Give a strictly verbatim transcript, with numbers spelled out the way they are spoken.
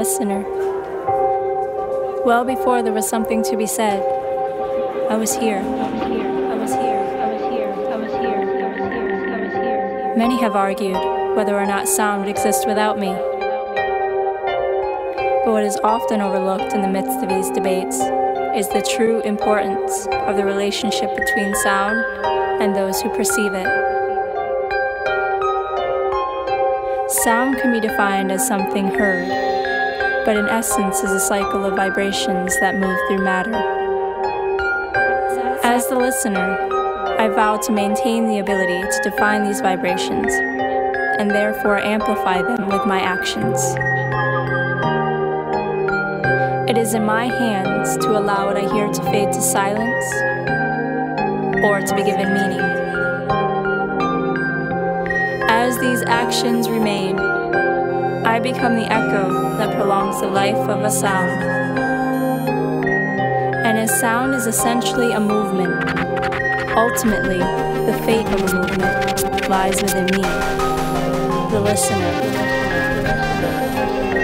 listener. Well before there was something to be said, I was here. I was here. I was here. I was here. I was here. I was here. I was here. Many have argued whether or not sound would exist without me. But what is often overlooked in the midst of these debates is the true importance of the relationship between sound and those who perceive it. Sound can be defined as something heard, but in essence is a cycle of vibrations that move through matter. As the listener, I vow to maintain the ability to define these vibrations and therefore amplify them with my actions. It is in my hands to allow what I hear to fade to silence or to be given meaning. As these actions remain, I become the echo that prolongs the life of a sound. And as sound is essentially a movement, ultimately, the fate of a movement lies within me, the listener.